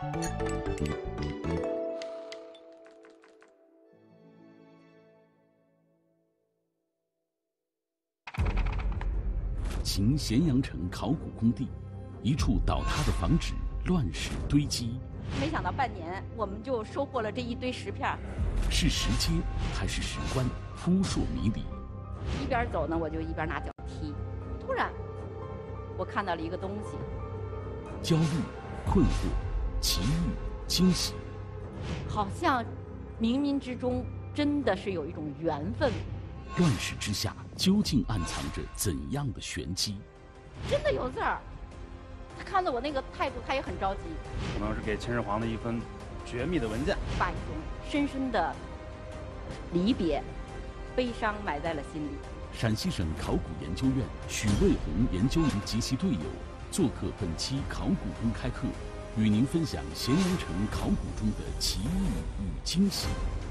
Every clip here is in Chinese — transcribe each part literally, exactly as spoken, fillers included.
秦咸阳城考古工地，一处倒塌的房址乱石堆积。 没想到半年我们就收获了这一堆石片。 是石阶还是石棺？扑朔迷离。 一边走呢，我就一边拿脚踢。突然，我看到了一个东西。 焦虑、困惑、奇遇、惊喜， 好像冥冥之中真的是有一种缘分。 乱世之下，究竟暗藏着怎样的玄机？ 真的有字儿。他看到我那个态度，他也很着急。 可能是给秦始皇的一份绝密的文件， 把一种深深的离别、悲伤埋在了心里。 陕西省考古研究院许卫红研究员及其队友做客本期考古公开课，与您分享咸阳城考古中的奇遇与惊喜。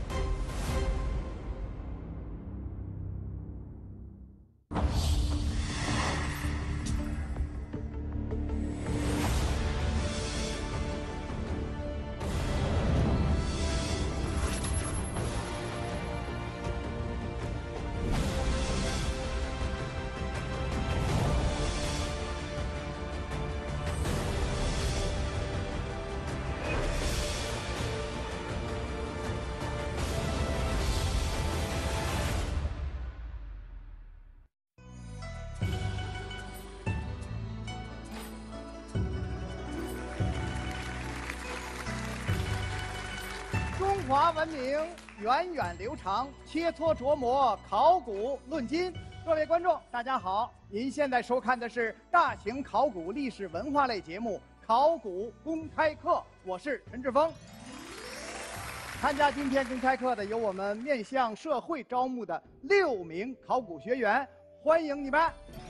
中华文明源远流长，切磋琢磨，考古论今。各位观众，大家好！您现在收看的是大型考古历史文化类节目《考古公开课》，我是陈志峰。参加今天公开课的有我们面向社会招募的六名考古学员，欢迎你们！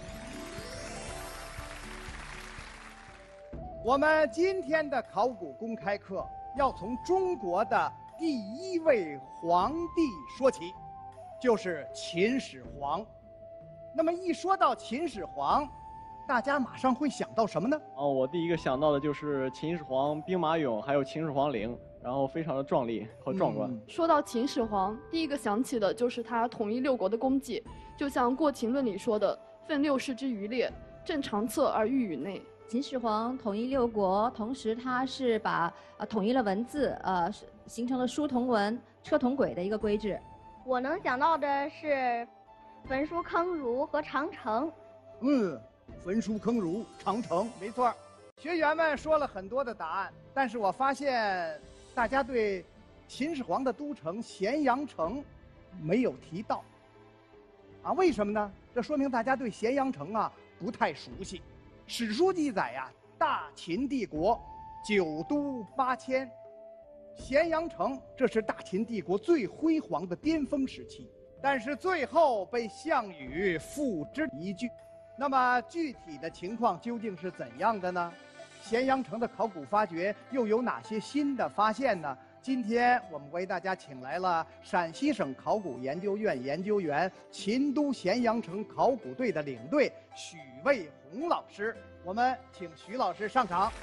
我们今天的考古公开课要从中国的第一位皇帝说起，就是秦始皇。那么一说到秦始皇，大家马上会想到什么呢？ 哦，我第一个想到的就是秦始皇兵马俑，还有秦始皇陵，然后非常的壮丽和壮观。 嗯、 说到秦始皇，第一个想起的就是他统一六国的功绩，就像《过秦论》里说的“奋六世之余烈，正长策而御宇内”。 秦始皇统一六国，同时他是把呃统一了文字，呃形成了书同文、车同轨的一个规制。 我能想到的是焚书坑儒和长城。 嗯，焚书坑儒、长城，没错。学员们说了很多的答案，但是我发现大家对秦始皇的都城咸阳城没有提到。啊，为什么呢？这说明大家对咸阳城啊不太熟悉。史书记载呀、啊，大秦帝国九都八千，咸阳城这是大秦帝国最辉煌的巅峰时期，但是最后被项羽付之一炬。那么具体的情况究竟是怎样的呢？咸阳城的考古发掘又有哪些新的发现呢？今天我们为大家请来了陕西省考古研究院研究员、秦都咸阳城考古队的领队许卫红老师，我们请许老师上场。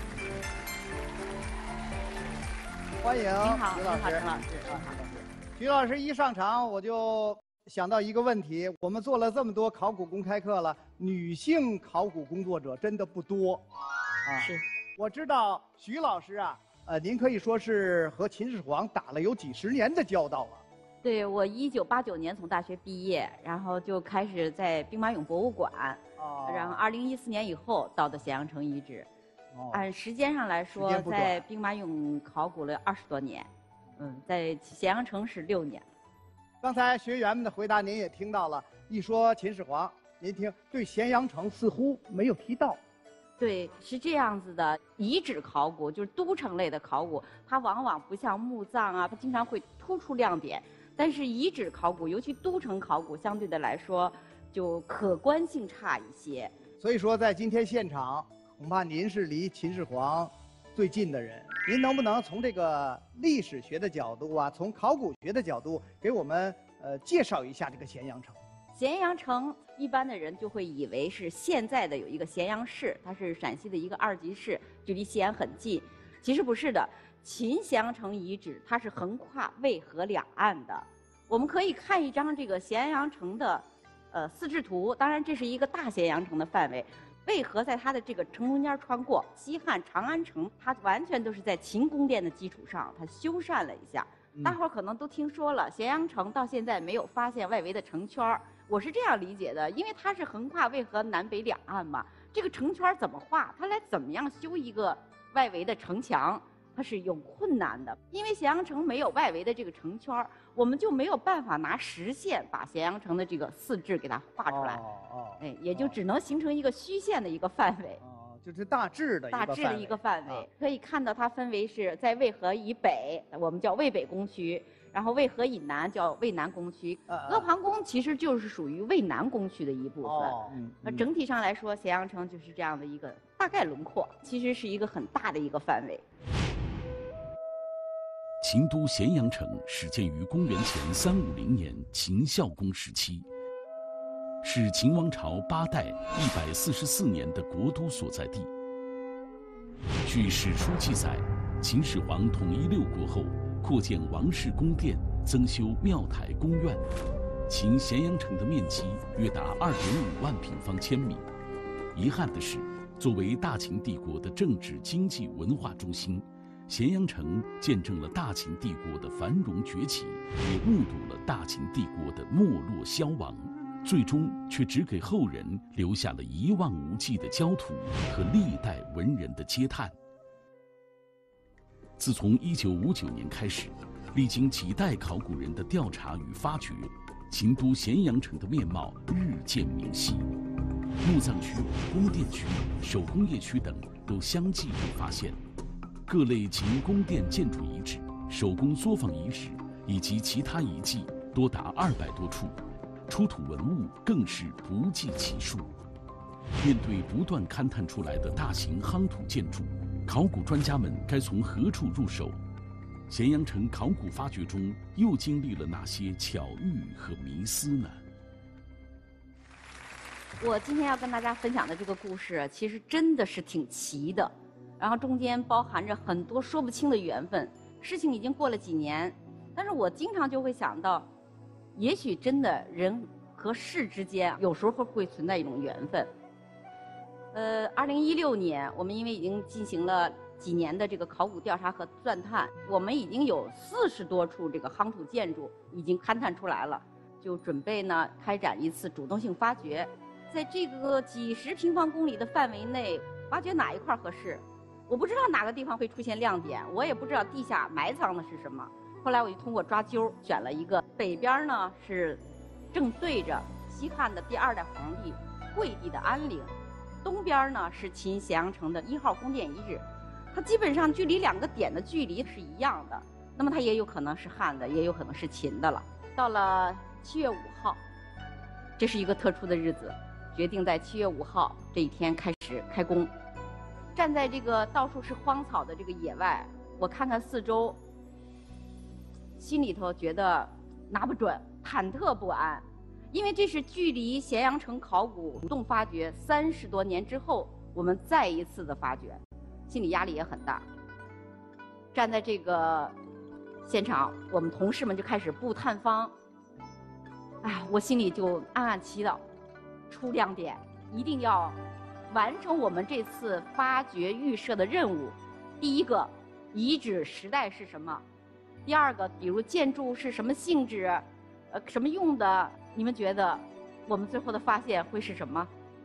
欢迎， 您好， 许老师。 您好，陈老师。 许老师一上场，我就想到一个问题：我们做了这么多考古公开课了，女性考古工作者真的不多啊。 是， 我知道许老师啊。呃，您可以说是和秦始皇打了有几十年的交道了。 对，我一九八九年从大学毕业，然后就开始在兵马俑博物馆，哦、然后二零一四年以后到的咸阳城遗址。哦、按时间上来说，在兵马俑考古了二十多年，嗯，在咸阳城是六年。 刚才学员们的回答您也听到了，一说秦始皇，您听对咸阳城似乎没有提到。 对，是这样子的。遗址考古就是都城类的考古，它往往不像墓葬啊，它经常会突出亮点。但是遗址考古，尤其都城考古，相对的来说就可观性差一些。 所以说，在今天现场，恐怕您是离秦始皇最近的人。您能不能从这个历史学的角度啊，从考古学的角度，给我们呃介绍一下这个咸阳城？ 咸阳城一般的人就会以为是现在的有一个咸阳市，它是陕西的一个二级市，距离西安很近。 其实不是的，秦咸阳城遗址它是横跨渭河两岸的。我们可以看一张这个咸阳城的呃四制图，当然这是一个大咸阳城的范围。渭河在它的这个城中间穿过，西汉长安城它完全都是在秦宫殿的基础上，它修缮了一下。大伙儿可能都听说了，咸阳城到现在没有发现外围的城圈儿。我是这样理解的，因为它是横跨渭河南北两岸嘛，这个城圈怎么画，它来怎么样修一个外围的城墙，它是有困难的。因为咸阳城没有外围的这个城圈，我们就没有办法拿实线把咸阳城的这个四制给它画出来。哦哦。哎，也就只能形成一个虚线的一个范围。 哦，就是大致的一个范围。 大致的一个范围，可以看到它分为是在渭河以北，我们叫渭北工区。然后渭河以南叫渭南工区，阿房宫其实就是属于渭南工区的一部分。哦，那整体上来说，咸阳城就是这样的一个大概轮廓，其实是一个很大的一个范围。 秦都咸阳城始建于公元前三五零年秦孝公时期，是秦王朝八代一百四十四年的国都所在地。据史书记载，秦始皇统一六国后，扩建王室宫殿，增修庙台宫苑。秦咸阳城的面积约达二点五万平方千米。遗憾的是，作为大秦帝国的政治、经济、文化中心，咸阳城见证了大秦帝国的繁荣崛起，也目睹了大秦帝国的没落消亡，最终却只给后人留下了一望无际的焦土和历代文人的嗟叹。自从一九五九年开始，历经几代考古人的调查与发掘，秦都咸阳城的面貌日渐明晰。墓葬区、宫殿区、手工业区等都相继被发现，各类秦宫殿建筑遗址、手工作坊遗址以及其他遗迹多达二百多处，出土文物更是不计其数。面对不断勘探出来的大型夯土建筑，考古专家们该从何处入手？咸阳城考古发掘中又经历了哪些巧遇和迷思呢？ 我今天要跟大家分享的这个故事，其实真的是挺奇的，然后中间包含着很多说不清的缘分。事情已经过了几年，但是我经常就会想到，也许真的人和事之间有时候会存在一种缘分。呃，二零一六年，我们因为已经进行了几年的这个考古调查和钻探，我们已经有四十多处这个夯土建筑已经勘探出来了，就准备呢开展一次主动性发掘，在这个几十平方公里的范围内，挖掘哪一块合适，我不知道哪个地方会出现亮点，我也不知道地下埋藏的是什么。后来我就通过抓阄选了一个，北边呢是正对着西汉的第二代皇帝惠帝的安陵。东边呢是秦咸阳城的一号宫殿遗址，它基本上距离两个点的距离是一样的，那么它也有可能是汉的，也有可能是秦的了。到了七月五号，这是一个特殊的日子，决定在七月五号这一天开始开工。站在这个到处是荒草的这个野外，我看看四周，心里头觉得拿不准，忐忑不安。因为这是距离咸阳城考古主动发掘三十多年之后，我们再一次的发掘，心理压力也很大。站在这个现场，我们同事们就开始布探方。哎，我心里就暗暗祈祷，出亮点，一定要完成我们这次发掘预设的任务。第一个，遗址时代是什么；第二个，比如建筑是什么性质，呃，什么用的。你们觉得我们最后的发现会是什么？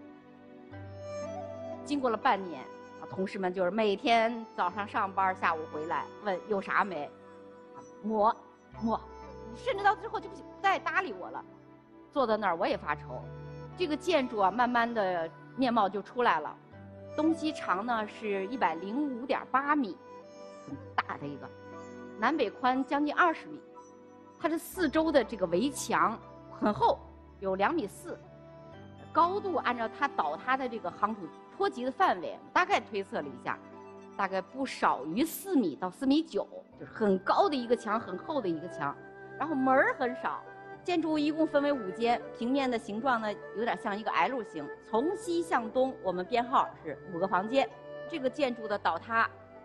经过了半年，啊，同事们就是每天早上上班，下午回来问有啥没，抹抹，甚至到最后就不再搭理我了。坐在那儿我也发愁。这个建筑啊，慢慢的面貌就出来了。东西长呢是一百零五点八米，很大的一个，南北宽将近二十米。它这四周的这个围墙很厚，有两米四，高度按照它倒塌的这个夯土波及的范围，大概推测了一下，大概不少于四米到四米九，就是很高的一个墙，很厚的一个墙。然后门儿很少，建筑物一共分为五间，平面的形状呢有点像一个 L 型。从西向东，我们编号是五个房间。这个建筑的倒塌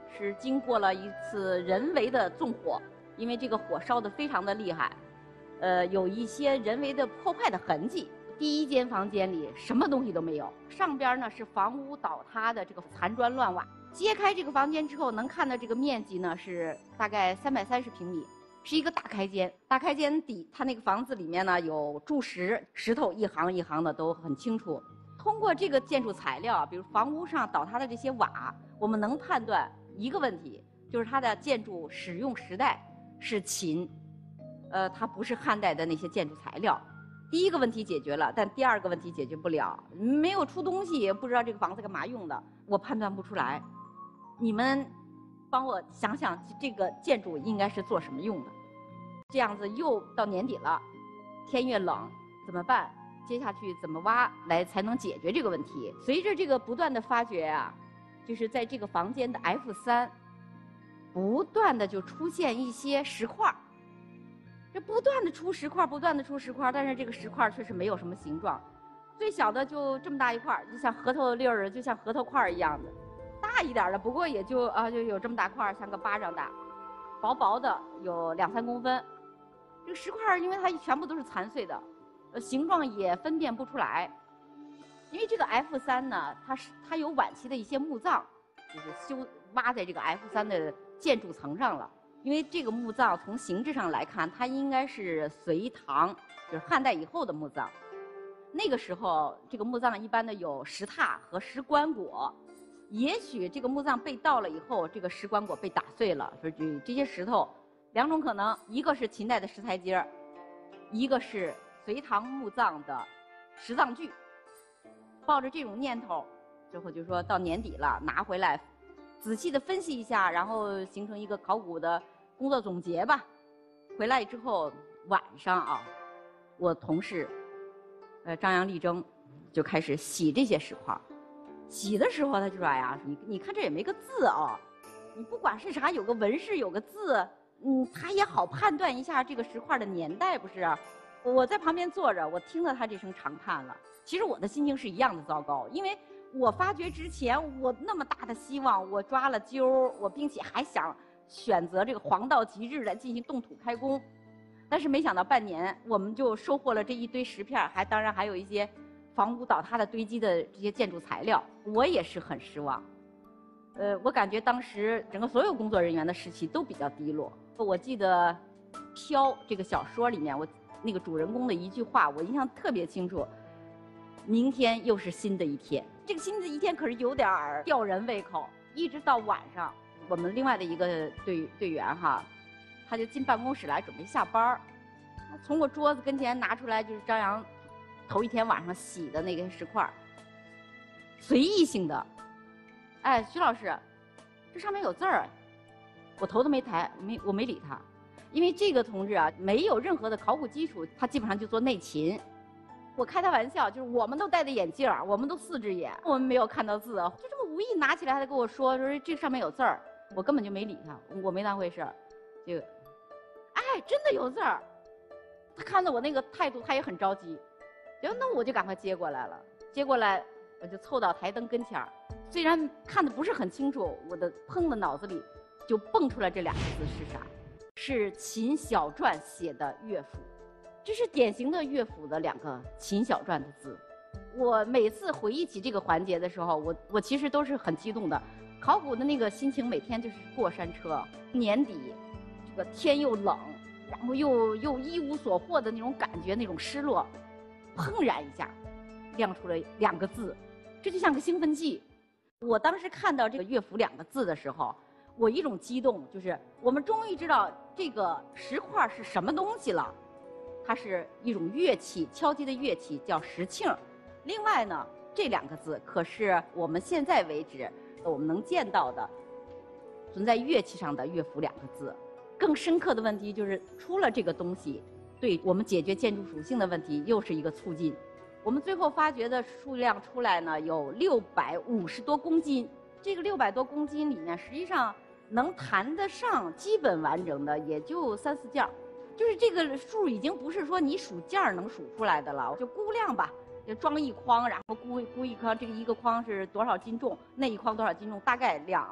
是经过了一次人为的纵火，因为这个火烧得非常的厉害，呃，有一些人为的破坏的痕迹。第一间房间里什么东西都没有，上边呢是房屋倒塌的这个残砖乱瓦。揭开这个房间之后，能看到这个面积呢是大概三百三十平米，是一个大开间。大开间底，它那个房子里面呢有柱石，石头一行一行的都很清楚。通过这个建筑材料，比如房屋上倒塌的这些瓦，我们能判断一个问题，就是它的建筑使用时代是秦，呃，它不是汉代的那些建筑材料。第一个问题解决了，但第二个问题解决不了，没有出东西，不知道这个房子干嘛用的，我判断不出来。你们帮我想想，这个建筑应该是做什么用的？这样子又到年底了，天越冷，怎么办？接下去怎么挖来才能解决这个问题？随着这个不断的发掘啊，就是在这个房间的 F 三，不断的就出现一些石块。这不断的出石块，不断的出石块，但是这个石块确实没有什么形状，最小的就这么大一块，就像核桃粒儿，就像核桃块一样的。大一点的，不过也就啊就有这么大块，像个巴掌大，薄薄的有两三公分。这个石块因为它全部都是残碎的，呃，形状也分辨不出来。因为这个 F 三呢，它是它有晚期的一些墓葬，就是修挖在这个 F 三的建筑层上了。因为这个墓葬从形制上来看，它应该是隋唐，就是汉代以后的墓葬。那个时候，这个墓葬一般的有石榻和石棺椁。也许这个墓葬被盗了以后，这个石棺椁被打碎了，所以这些石头两种可能，一个是秦代的石台阶，一个是隋唐墓葬的石葬具。抱着这种念头，最后就说到年底了，拿回来仔细的分析一下，然后形成一个考古的工作总结吧。回来之后晚上啊，我同事呃张杨丽征就开始洗这些石块。洗的时候他就说：“哎呀，你你看这也没个字啊，你不管是啥，有个纹饰，有个字，嗯，他也好判断一下这个石块的年代，不是？”我在旁边坐着，我听到他这声长叹了。其实我的心情是一样的糟糕，因为我发掘之前，我那么大的希望，我抓了阄，我并且还想选择这个黄道吉日来进行动土开工，但是没想到半年我们就收获了这一堆石片，还当然还有一些房屋倒塌的堆积的这些建筑材料，我也是很失望。呃，我感觉当时整个所有工作人员的士气都比较低落。我记得《飘》这个小说里面，我那个主人公的一句话，我印象特别清楚。明天又是新的一天，这个新的一天可是有点儿吊人胃口。一直到晚上，我们另外的一个队队员哈，他就进办公室来准备下班儿，从我桌子跟前拿出来就是张扬头一天晚上洗的那个石块，随意性的，哎，徐老师，这上面有字儿，我头都没抬，没我没理他，因为这个同志啊没有任何的考古基础，他基本上就做内勤。我开他玩笑，就是我们都戴的眼镜，我们都四只眼，我们没有看到字，就这么无意拿起来，他跟我说说这上面有字儿，我根本就没理他，我没当回事儿，就，哎，真的有字儿。他看到我那个态度，他也很着急，然后那我就赶快接过来了，接过来我就凑到台灯跟前儿，虽然看的不是很清楚，我的砰的脑子里就蹦出来这两个字是啥？是秦小篆写的乐府。这是典型的乐府的两个秦小篆的字。我每次回忆起这个环节的时候，我我其实都是很激动的。考古的那个心情每天就是过山车。年底，这个天又冷，然后又又一无所获的那种感觉，那种失落，砰然一下，亮出了两个字，这就像个兴奋剂。我当时看到这个乐府两个字的时候，我一种激动，就是我们终于知道这个石块是什么东西了。它是一种乐器，敲击的乐器叫石磬。另外呢，这两个字可是我们现在为止我们能见到的存在乐器上的乐府两个字。更深刻的问题就是，出了这个东西，对我们解决建筑属性的问题又是一个促进。我们最后发掘的数量出来呢，有六百五十多公斤。这个六百多公斤里面，实际上能谈得上基本完整的也就三四件儿。就是这个数已经不是说你数件儿能数出来的了，就估量吧，就装一筐，然后估估一筐，这个一个筐是多少斤重，那一筐多少斤重，大概量啊，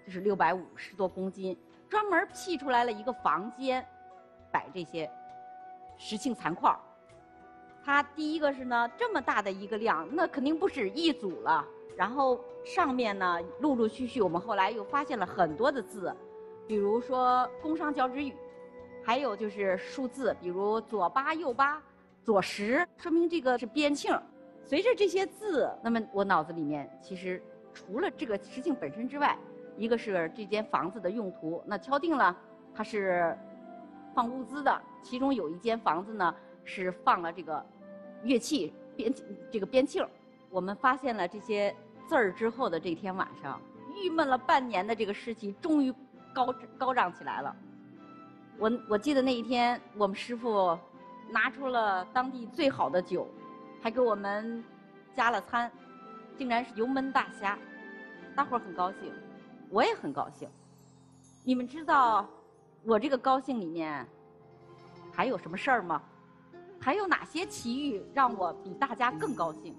就是六百五十多公斤，专门辟出来了一个房间，摆这些石磬残块。它第一个是呢，这么大的一个量，那肯定不止一组了。然后上面呢，陆陆续续，我们后来又发现了很多的字，比如说工商交趾语，还有就是数字，比如左八右八左十，说明这个是边磬。随着这些字，那么我脑子里面其实除了这个石磬本身之外，一个是这间房子的用途，那敲定了它是放物资的，其中有一间房子呢是放了这个乐器边这个边磬。我们发现了这些字儿之后的这天晚上，郁闷了半年的这个士气终于高高涨起来了。我我记得那一天，我们师傅拿出了当地最好的酒，还给我们加了餐，竟然是油焖大虾，大伙儿很高兴，我也很高兴。你们知道我这个高兴里面还有什么事儿吗？还有哪些奇遇让我比大家更高兴？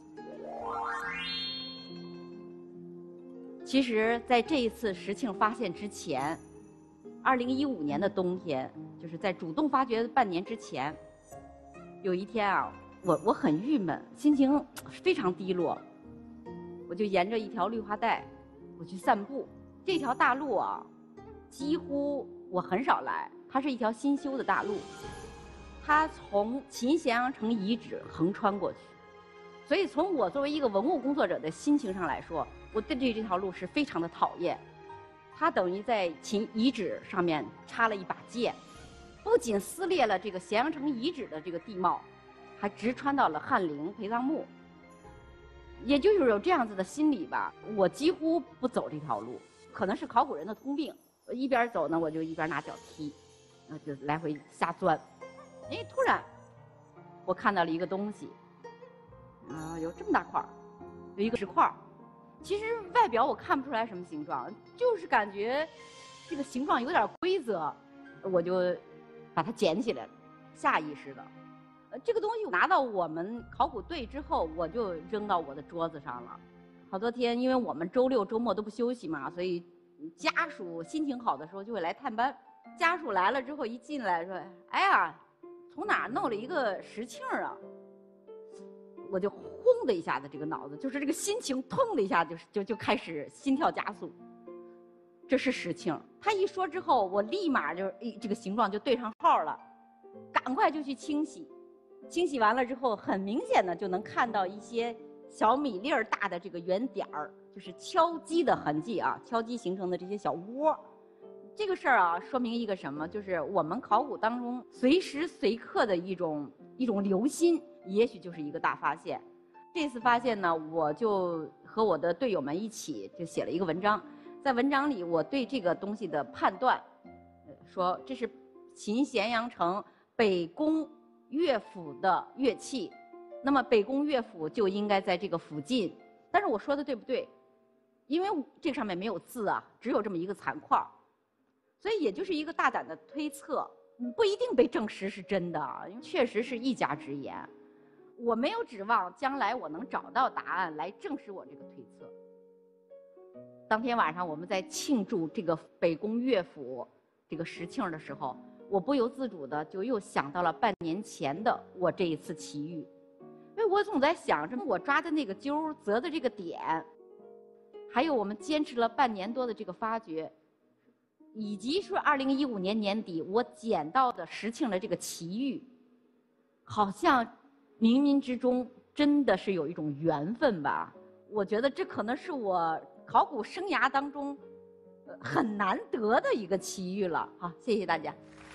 其实，在这一次石磬发现之前，二零一五年的冬天，就是在主动发掘半年之前，有一天啊，我我很郁闷，心情非常低落，我就沿着一条绿化带，我去散步。这条大路啊，几乎我很少来，它是一条新修的大路，它从秦咸阳城遗址横穿过去。所以从我作为一个文物工作者的心情上来说，我对这这条路是非常的讨厌。它等于在秦遗址上面插了一把剑，不仅撕裂了这个咸阳城遗址的这个地貌，还直穿到了汉陵陪葬墓。也就是有这样子的心理吧，我几乎不走这条路，可能是考古人的通病。一边走呢，我就一边拿脚踢，然后就来回瞎钻。哎，突然我看到了一个东西。啊，有这么大块儿，有一个石块儿，其实外表我看不出来什么形状，就是感觉这个形状有点规则，我就把它捡起来了，下意识的。呃，这个东西拿到我们考古队之后，我就扔到我的桌子上了。好多天，因为我们周六周末都不休息嘛，所以家属心情好的时候就会来探班。家属来了之后，一进来说：“哎呀，从哪儿弄了一个石磬啊？”我就轰的一下子，这个脑子就是这个心情，痛的一下就就就开始心跳加速。这是石磬，他一说之后，我立马就这个形状就对上号了，赶快就去清洗。清洗完了之后，很明显的就能看到一些小米粒儿大的这个圆点儿，就是敲击的痕迹啊，敲击形成的这些小窝。这个事儿啊，说明一个什么？就是我们考古当中随时随刻的一种一种留心。也许就是一个大发现。这次发现呢，我就和我的队友们一起就写了一个文章。在文章里，我对这个东西的判断，说这是秦咸阳城北宫乐府的乐器。那么北宫乐府就应该在这个附近。但是我说的对不对？因为这上面没有字啊，只有这么一个残块，所以也就是一个大胆的推测，不一定被证实是真的，因为确实是一家之言。我没有指望将来我能找到答案来证实我这个推测。当天晚上我们在庆祝这个北宫乐府这个石磬的时候，我不由自主的就又想到了半年前的我这一次奇遇。因为我总在想着我抓的那个阄择的这个点，还有我们坚持了半年多的这个发掘，以及说二零一五年年底我捡到的石磬的这个奇遇，好像冥冥之中真的是有一种缘分吧。我觉得这可能是我考古生涯当中很难得的一个奇遇了。好，谢谢大家。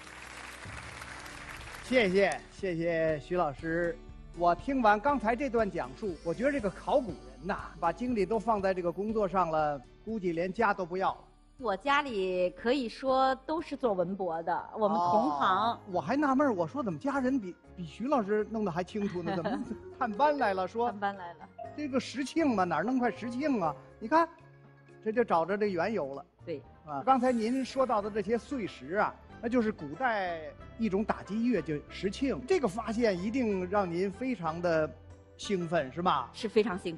谢谢谢谢徐老师。我听完刚才这段讲述，我觉得这个考古人呐，把精力都放在这个工作上了，估计连家都不要了。 我家里可以说都是做文博的，我们同行。 哦、我还纳闷，我说怎么家人比比徐老师弄得还清楚呢？怎么探班来了？说探班来了， 这个石磬嘛，哪儿弄块石磬啊？你看，这就找着这缘由了。 对啊，刚才您说到的这些碎石啊，那就是古代一种打击乐，就石磬。这个发现一定让您非常的兴奋，是吧？ 是非常兴奋。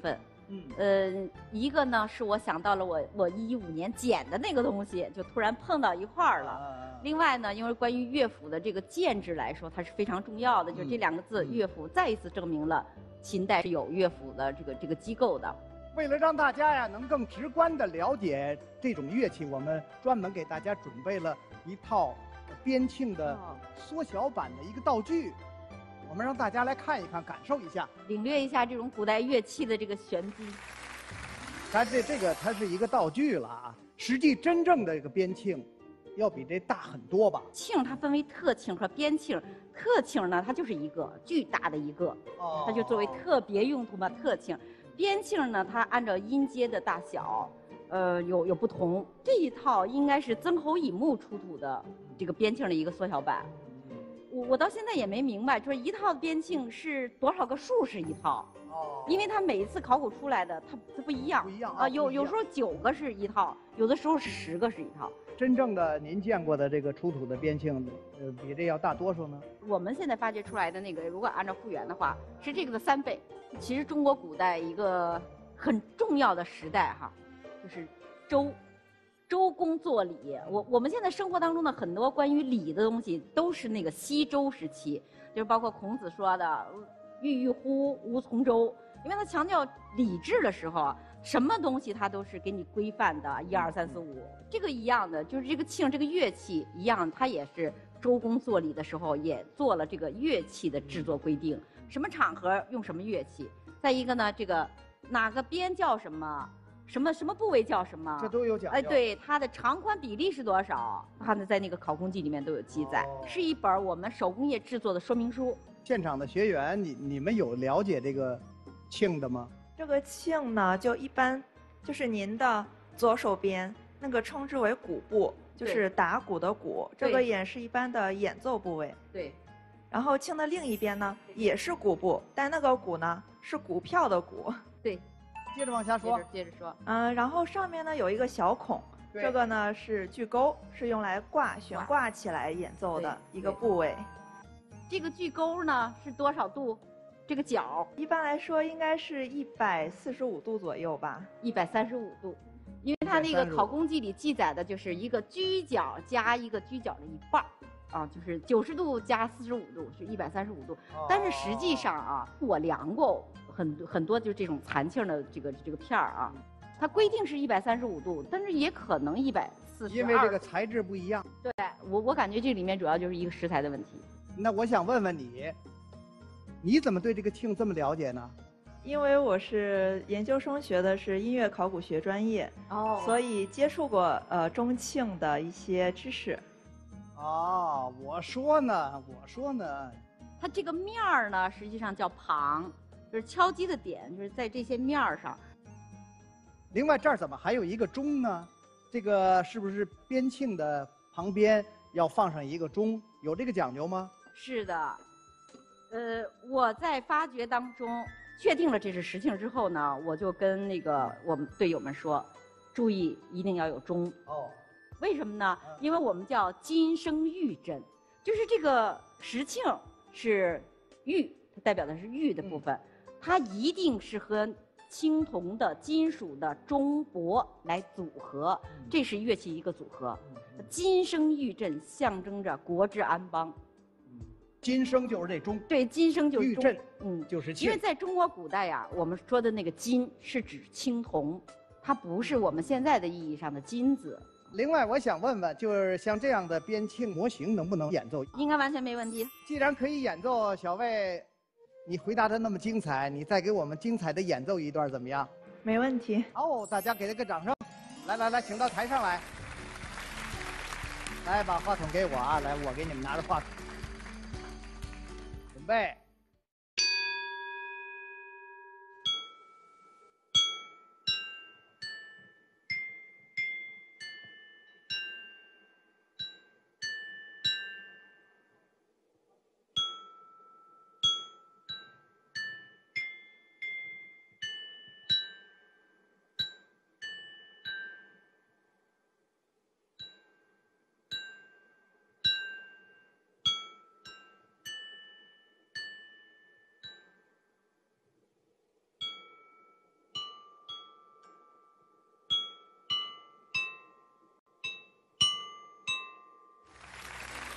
嗯，呃，一个呢是我想到了我我一五年捡的那个东西，就突然碰到一块儿了。啊、另外呢，因为关于乐府的这个建制来说，它是非常重要的，嗯、就这两个字“乐府”再一次证明了秦代是有乐府的这个这个机构的。 为了让大家呀能更直观地了解这种乐器，我们专门给大家准备了一套边磬的缩小版的一个道具。哦，我们让大家来看一看，感受一下， 领略一下这种古代乐器的这个玄机。 它这这个它是一个道具了啊，实际真正的这个边磬，要比这大很多吧？ 磬它分为特磬和边磬，特磬呢它就是一个巨大的一个，哦、它就作为特别用途嘛，特磬。边磬呢，它按照音阶的大小，呃有有不同。这一套应该是曾侯乙墓出土的这个边磬的一个缩小版。我我到现在也没明白，就是一套边磬是多少个数是一套，哦，因为它每一次考古出来的它它不一样， 不一样啊，有有时候九个是一套，有的时候十个是一套。 真正的您见过的这个出土的边磬，呃，比这要大多少呢？ 我们现在发掘出来的那个，如果按照复原的话，是这个的三倍。其实中国古代一个很重要的时代哈，就是周。周公作礼，我我们现在生活当中的很多关于礼的东西，都是那个西周时期，就是包括孔子说的“郁郁乎，吾从周”，因为他强调礼制的时候，什么东西他都是给你规范的，一二三四五，这个一样的，就是这个磬这个乐器一样，它也是周公作礼的时候也做了这个乐器的制作规定，什么场合用什么乐器，再一个呢，这个哪个边叫什么。什么什么部位叫什么？ 这都有讲究。 哎，对，它的长宽比例是多少？它呢在那个考工记里面都有记载，哦、是一本我们手工业制作的说明书。 现场的学员，你你们有了解这个磬的吗？ 这个磬呢，就一般就是您的左手边那个称之为鼓部，就是打鼓的鼓，这个也是一般的演奏部位。 对。 然后磬的另一边呢，也是鼓部，但那个鼓呢是股票的股。 对。 接着往下说， 接着说， 嗯、呃，然后上面呢有一个小孔，这个呢是巨钩，是用来挂悬挂起来演奏的一个部位。 这个巨钩呢是多少度？这个角一般来说应该是一百四十五度左右吧， 一百三十五度，因为它那个考工记里记载的就是一个居角加一个居角的一半儿。啊，就是九十度加四十五度是一百三十五度，哦、但是实际上啊，我量过很很多就是这种残磬的这个这个片儿啊，它规定是一百三十五度，但是也可能一百四十二。 因为这个材质不一样。 对，我我感觉这里面主要就是一个食材的问题。 那我想问问你，你怎么对这个磬这么了解呢？ 因为我是研究生学的是音乐考古学专业，哦，所以接触过呃中磬的一些知识。 哦，我说呢，我说呢， 它这个面儿呢，实际上叫旁，就是敲击的点，就是在这些面儿上。 另外，这儿怎么还有一个钟呢？这个是不是边磬的旁边要放上一个钟？有这个讲究吗？ 是的，呃，我在发掘当中确定了这是石磬之后呢，我就跟那个我们队友们说，注意一定要有钟。哦。为什么呢？因为我们叫金生玉针，就是这个石磬是玉，它代表的是玉的部分，嗯、它一定是和青铜的金属的钟钹来组合，嗯、这是乐器一个组合。嗯、金生玉针象征着国之安邦。 嗯、金生就是这钟， 对，金生就是玉针，嗯，就是因为在中国古代呀，我们说的那个金是指青铜，它不是我们现在的意义上的金子。 另外，我想问问，就是像这样的边磬模型能不能演奏？ 应该完全没问题。 既然可以演奏，小魏，你回答的那么精彩，你再给我们精彩的演奏一段怎么样？ 没问题。 好，大家给他个掌声。来来来，请到台上来。来，把话筒给我啊！来，我给你们拿着话筒。准备。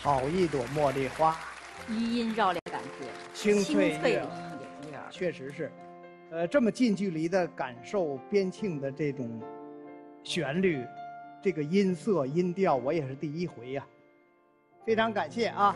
好一朵茉莉花， 余音绕梁感觉， 清脆的悦耳，确实是，呃，这么近距离的感受边沁的这种旋律，这个音色音调，我也是第一回呀、啊，非常感谢啊。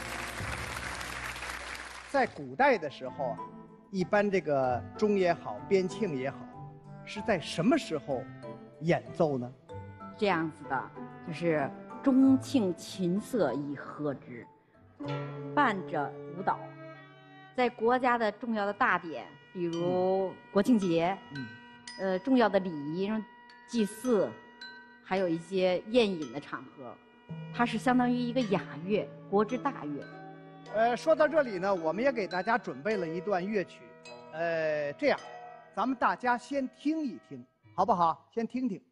在古代的时候啊，一般这个钟也好，边磬也好，是在什么时候演奏呢？ 这样子的，就是钟磬琴瑟以和之，伴着舞蹈，在国家的重要的大典，比如国庆节，嗯，呃，重要的礼仪，祭祀，还有一些宴饮的场合，它是相当于一个雅乐，国之大乐。 呃，说到这里呢，我们也给大家准备了一段乐曲，呃，这样，咱们大家先听一听，好不好？先听听。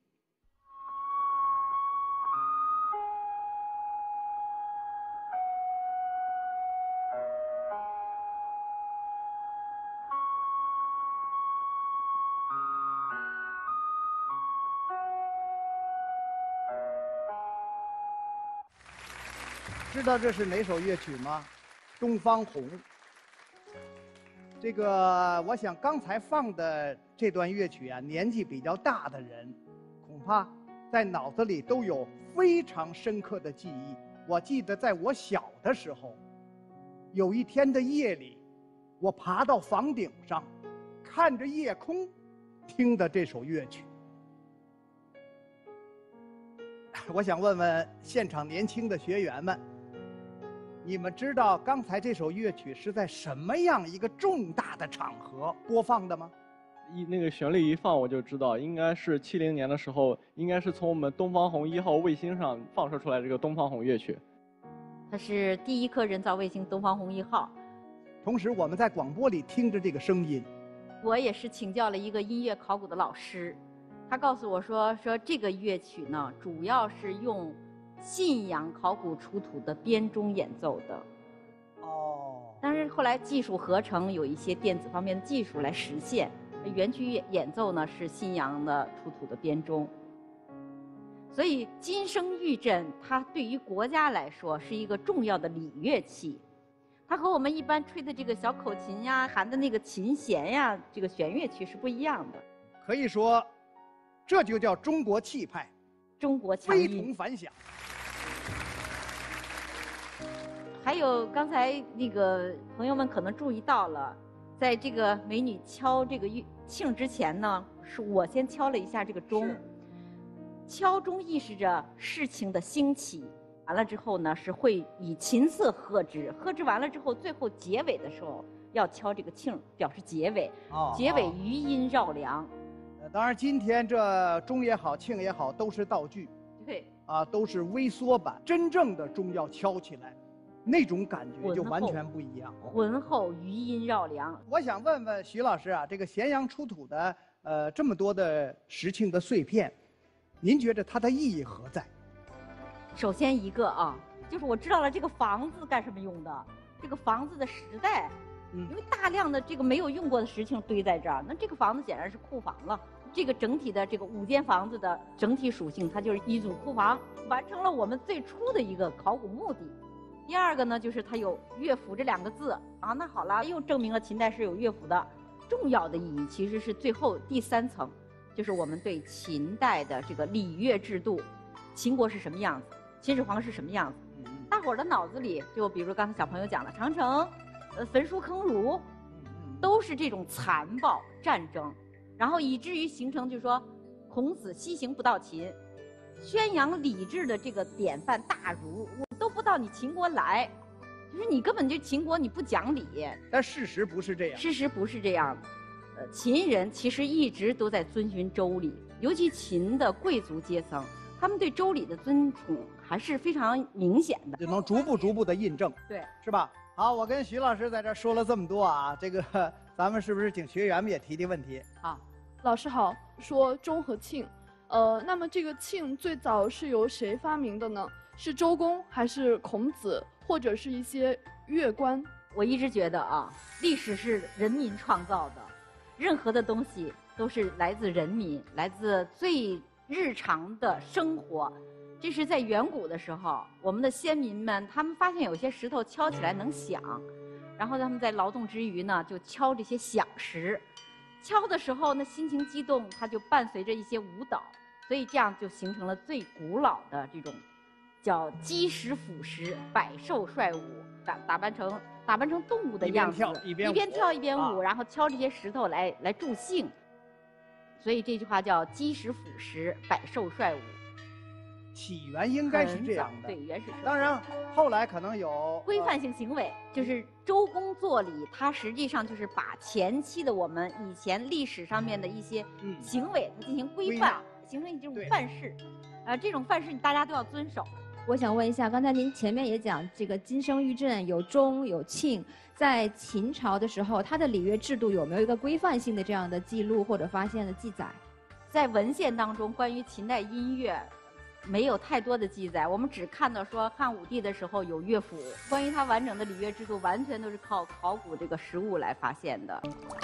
知道这是哪首乐曲吗？《东方红》。这个，我想刚才放的这段乐曲啊，年纪比较大的人，恐怕在脑子里都有非常深刻的记忆。我记得在我小的时候，有一天的夜里，我爬到房顶上，看着夜空，听的这首乐曲。我想问问现场年轻的学员们，你们知道刚才这首乐曲是在什么样一个重大的场合播放的吗？ 一那个旋律一放，我就知道应该是七零年的时候，应该是从我们东方红一号卫星上放射出来这个东方红乐曲。 它是第一颗人造卫星东方红一号。 同时，我们在广播里听着这个声音。 我也是请教了一个音乐考古的老师，他告诉我说，说这个乐曲呢，主要是用信阳考古出土的编钟演奏的。 哦。 但是后来技术合成，有一些电子方面的技术来实现。原曲演奏呢是信阳的出土的编钟。所以金声玉振，它对于国家来说是一个重要的礼乐器。它和我们一般吹的这个小口琴呀、弹的那个琴弦呀，这个弦乐曲是不一样的。 可以说，这就叫中国气派， 中国强音， 非同凡响。 还有刚才那个朋友们可能注意到了，在这个美女敲这个磬之前呢，是我先敲了一下这个钟。敲钟意示着事情的兴起。完了之后呢，是会以琴瑟和之，和之完了之后，最后结尾的时候要敲这个磬，表示结尾。哦，结尾余音绕梁。 呃，当然今天这钟也好，磬也好，都是道具。 对。 啊，都是微缩版。真正的钟要敲起来，那种感觉就完全不一样。 浑厚余音绕梁。 我想问问徐老师啊，这个咸阳出土的呃这么多的石磬的碎片，您觉得它的意义何在？ 首先一个啊，就是我知道了这个房子干什么用的，这个房子的时代，嗯，因为大量的这个没有用过的石磬堆在这儿，那这个房子显然是库房了。这个整体的这个五间房子的整体属性，它就是一组库房，完成了我们最初的一个考古目的。第二个呢，就是它有乐府这两个字啊，那好了，又证明了秦代是有乐府的。重要的意义其实是最后第三层，就是我们对秦代的这个礼乐制度，秦国是什么样子。秦始皇是什么样子？大伙儿的脑子里，就比如刚才小朋友讲的长城，呃，焚书坑儒，都是这种残暴战争，然后以至于形成，就是说，孔子西行不到秦，宣扬礼制的这个典范大儒，我都不到你秦国来，就是你根本就秦国你不讲理。 但事实不是这样。 事实不是这样的，呃，秦人其实一直都在遵循周礼，尤其秦的贵族阶层。他们对周礼的尊崇还是非常明显的， 就能逐步逐步的印证， 对， 是吧？好，我跟徐老师在这说了这么多啊，这个咱们是不是请学员们也提提问题？ 好， 老师好，说钟和磬，呃，那么这个磬最早是由谁发明的呢？是周公还是孔子，或者是一些乐官？ 我一直觉得啊，历史是人民创造的，任何的东西都是来自人民，来自最日常的生活， 这是在远古的时候，我们的先民们他们发现有些石头敲起来能响，然后他们在劳动之余呢，就敲这些响石。敲的时候，那心情激动，它就伴随着一些舞蹈，所以这样就形成了最古老的这种叫击石抚石、百兽率舞，打打扮成打扮成动物的样子， 一边跳一边舞， 一边跳一边舞， 啊、 然后敲这些石头来来助兴。所以这句话叫击石抚石，百兽率舞。 起源应该是这样的， 对，原始。 当然，后来可能有规范性行为，呃、就是周公作礼，它实际上就是把前期的我们以前历史上面的一些行为，它进行规范，形成一种范式。呃，这种范式大家都要遵守。 我想问一下，刚才您前面也讲这个金生玉振有钟有磬，在秦朝的时候，它的礼乐制度有没有一个规范性的这样的记录或者发现的记载？ 在文献当中，关于秦代音乐。没有太多的记载，我们只看到说汉武帝的时候有乐府，关于它完整的礼乐制度，完全都是靠考古这个实物来发现的。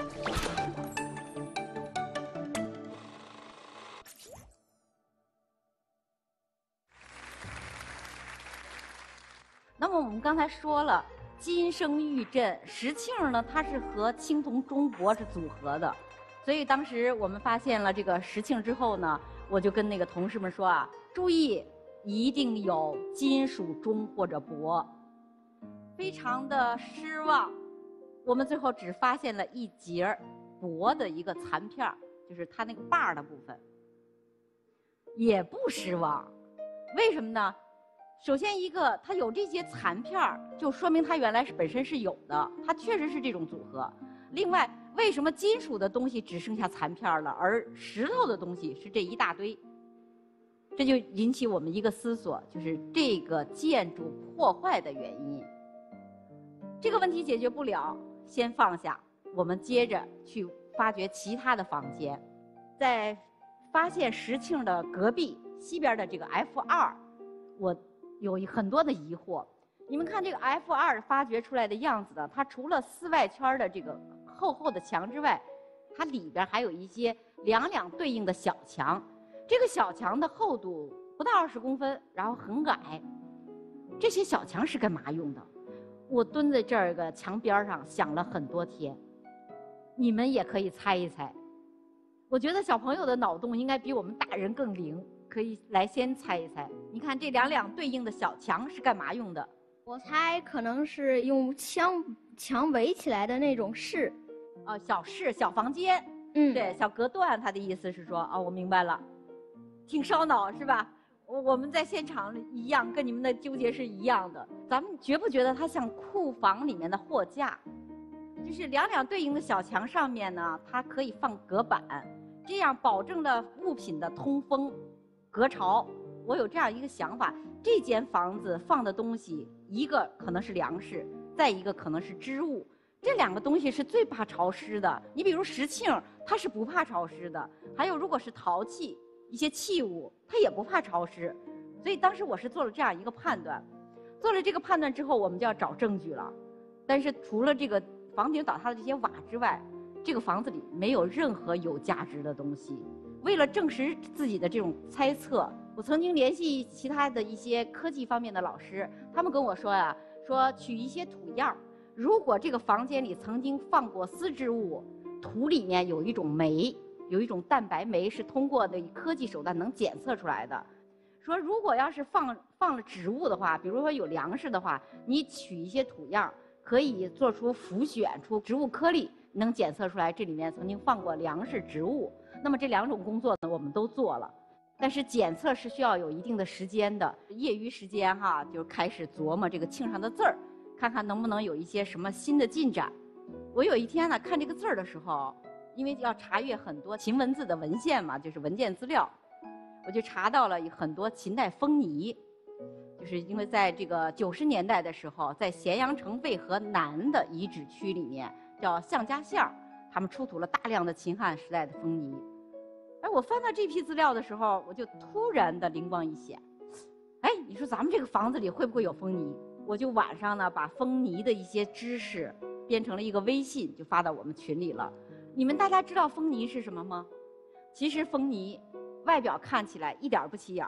那么我们刚才说了，金生玉振，石磬呢，它是和青铜中帛是组合的，所以当时我们发现了这个石磬之后呢，我就跟那个同事们说啊。注意，一定有金属钟或者帛。非常的失望，我们最后只发现了一节帛的一个残片，就是它那个把儿的部分。也不失望，为什么呢？首先一个，它有这些残片，就说明它原来是本身是有的，它确实是这种组合。另外，为什么金属的东西只剩下残片了，而石头的东西是这一大堆？这就引起我们一个思索，就是这个建筑破坏的原因。这个问题解决不了，先放下，我们接着去发掘其他的房间。在发现石磬的隔壁西边的这个 F 二，我有很多的疑惑。你们看这个 F 二发掘出来的样子呢，它除了四外圈的这个厚厚的墙之外，它里边还有一些两两对应的小墙。这个小墙的厚度不到二十公分，然后很矮。这些小墙是干嘛用的？我蹲在这儿个墙边上想了很多天。你们也可以猜一猜。我觉得小朋友的脑洞应该比我们大人更灵，可以来先猜一猜。你看这两两对应的小墙是干嘛用的？ 我猜可能是用墙墙围起来的那种室。 哦，小室、小房间。嗯，对，小隔断。他的意思是说，哦，我明白了。挺烧脑是吧？我们在现场一样，跟你们的纠结是一样的。咱们觉不觉得它像库房里面的货架？就是两两对应的小墙上面呢，它可以放隔板，这样保证了物品的通风、隔潮。我有这样一个想法：这间房子放的东西，一个可能是粮食，再一个可能是织物。这两个东西是最怕潮湿的。你比如石磬，它是不怕潮湿的。还有，如果是陶器。一些器物，它也不怕潮湿，所以当时我是做了这样一个判断。做了这个判断之后，我们就要找证据了。但是除了这个房顶倒塌的这些瓦之外，这个房子里没有任何有价值的东西。为了证实自己的这种猜测，我曾经联系其他的一些科技方面的老师，他们跟我说呀、啊，说取一些土样，如果这个房间里曾经放过丝织物，土里面有一种酶。有一种蛋白酶是通过的科技手段能检测出来的。说如果要是放放了植物的话，比如说有粮食的话，你取一些土样，可以做出浮选出植物颗粒，能检测出来这里面曾经放过粮食植物。那么这两种工作呢，我们都做了，但是检测是需要有一定的时间的。业余时间哈，就开始琢磨这个磬上的字儿，看看能不能有一些什么新的进展。我有一天呢，看这个字儿的时候。因为要查阅很多秦文字的文献嘛，就是文件资料，我就查到了很多秦代封泥，就是因为在这个九十年代的时候，在咸阳城渭河南的遗址区里面，叫项家巷，他们出土了大量的秦汉时代的封泥。而我翻到这批资料的时候，我就突然的灵光一现，哎，你说咱们这个房子里会不会有封泥？我就晚上呢把封泥的一些知识编成了一个微信，就发到我们群里了。你们大家知道封泥是什么吗？其实封泥外表看起来一点不起眼，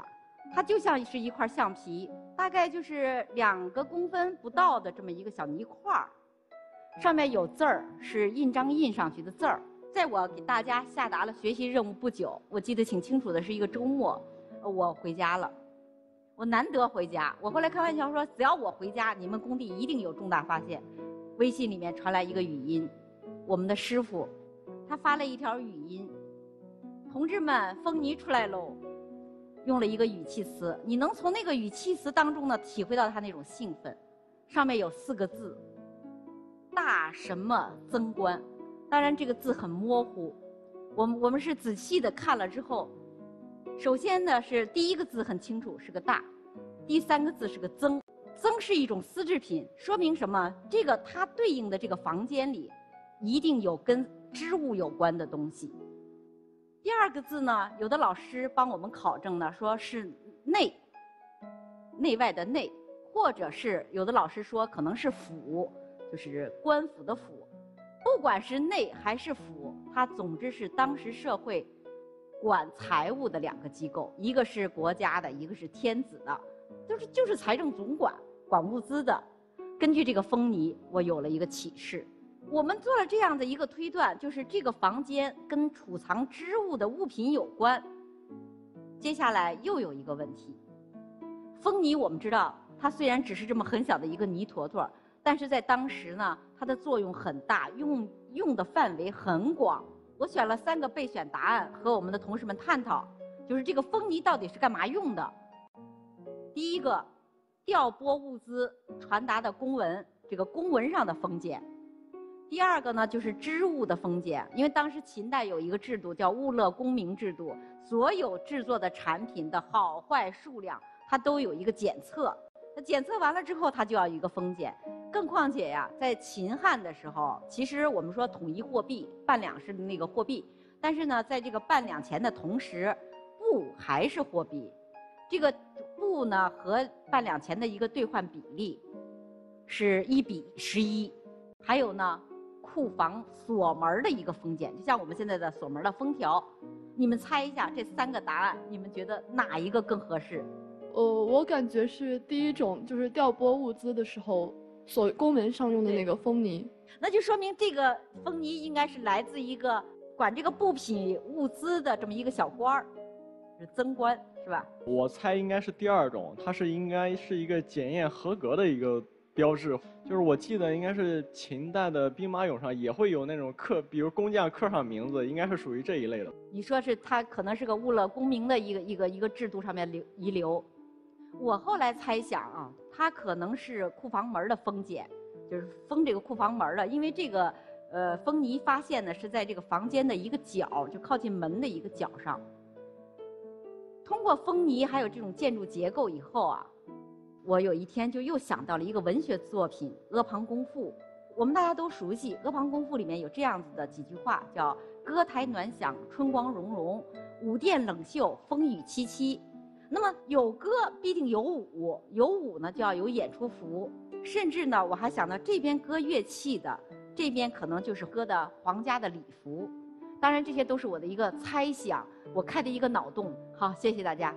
它就像是一块橡皮，大概就是两个公分不到的这么一个小泥块儿，上面有字儿，是印章印上去的字儿。在我给大家下达了学习任务不久，我记得挺清楚的，是一个周末，我回家了。我难得回家，我后来开玩笑说，只要我回家，你们工地一定有重大发现。微信里面传来一个语音，我们的师傅，他发了一条语音：同志们，风泥出来喽。用了一个语气词，你能从那个语气词当中呢体会到他那种兴奋。上面有四个字：大什么增官。当然这个字很模糊，我们我们是仔细的看了之后，首先呢是第一个字很清楚是个大，第三个字是个增，增是一种丝制品，说明什么？这个它对应的这个房间里一定有跟织物有关的东西。第二个字呢，有的老师帮我们考证呢，说是内，内外的内，或者是有的老师说可能是府，就是官府的府。不管是内还是府，它总之是当时社会管财务的两个机构，一个是国家的，一个是天子的，就是就是财政总管管物资的。根据这个风泥，我有了一个启示。我们做了这样的一个推断，就是这个房间跟储藏织物的物品有关。接下来又有一个问题，风泥我们知道，它虽然只是这么很小的一个泥坨坨，但是在当时呢，它的作用很大，用用的范围很广。我选了三个备选答案和我们的同事们探讨，就是这个风泥到底是干嘛用的。第一个，调拨物资传达的公文，这个公文上的封建。第二个呢，就是织物的封建，因为当时秦代有一个制度叫物勒公明制度，所有制作的产品的好坏数量，它都有一个检测。那检测完了之后，它就要一个封建。更况且呀，在秦汉的时候，其实我们说统一货币，半两是那个货币，但是呢，在这个半两钱的同时，布还是货币。这个布呢和半两钱的一个兑换比例是一比十一，还有呢。库房锁门的一个封建，就像我们现在的锁门的封条。你们猜一下这三个答案，你们觉得哪一个更合适？ 呃，我感觉是第一种，就是调拨物资的时候所公文上用的那个风泥。 那就说明这个风泥应该是来自一个管这个布品物资的这么一个小官儿，是增官，是吧？ 我猜应该是第二种，它是应该是一个检验合格的一个标志。就是我记得应该是秦代的兵马俑上也会有那种刻，比如工匠刻上名字，应该是属于这一类的。 你说是它可能是个物勒公明的一个一个一个制度上面留遗留。我后来猜想啊，它可能是库房门的封检，就是封这个库房门的，因为这个呃风泥发现呢是在这个房间的一个角，就靠近门的一个角上。通过风泥还有这种建筑结构以后啊。我有一天就又想到了一个文学作品《阿房宫赋》，我们大家都熟悉，《阿房宫赋》里面有这样子的几句话，叫“歌台暖响，春光融融；舞殿冷袖，风雨凄凄”。那么有歌必定有舞，有舞呢就要有演出服，甚至呢我还想到这边歌乐器的，这边可能就是歌的皇家的礼服。当然这些都是我的一个猜想，我开的一个脑洞。好，谢谢大家。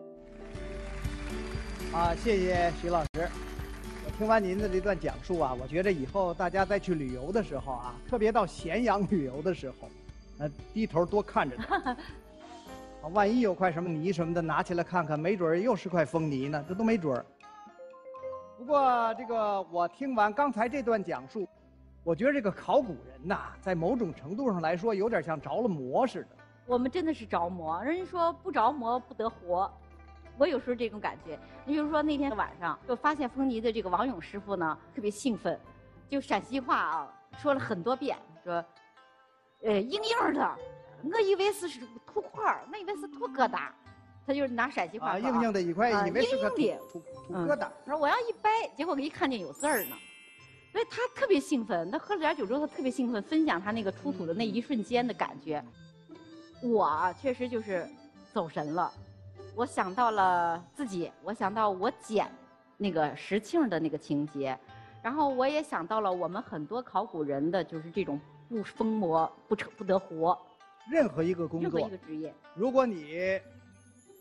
啊，谢谢徐老师。我听完您的这段讲述啊，我觉得以后大家再去旅游的时候啊，特别到咸阳旅游的时候，呃，低头多看着它。啊，万一有块什么泥什么的，拿起来看看，没准儿又是块风泥呢，这都没准儿。不过这个我听完刚才这段讲述，我觉得这个考古人呐，在某种程度上来说，有点像着了魔似的。 我们真的是着魔，人家说不着魔不得活。我有时候这种感觉，你比如说那天晚上就发现风泥的这个王勇师傅呢，特别兴奋，就陕西话啊说了很多遍，说，呃硬硬的，我以为是土块儿，我以为是土疙瘩，他就是拿陕西话啊，硬硬的一块，以为是个土土土疙瘩。 他说我要一掰，结果一看见有字儿呢，所以他特别兴奋。他喝了点酒之后，他特别兴奋，分享他那个出土的那一瞬间的感觉。我啊，确实就是走神了。我想到了自己，我想到我捡那个石磬的那个情节，然后我也想到了我们很多考古人的就是这种不疯魔不成不得活。 任何一个工作， 任何一个职业， 如果你